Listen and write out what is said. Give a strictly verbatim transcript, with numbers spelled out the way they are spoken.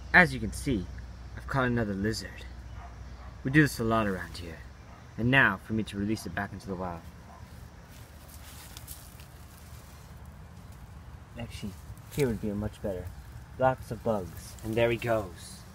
As you can see, I've caught another lizard. We do this a lot around here. And now, for me to release it back into the wild. Actually, here would be much better. Lots of bugs. And there he goes.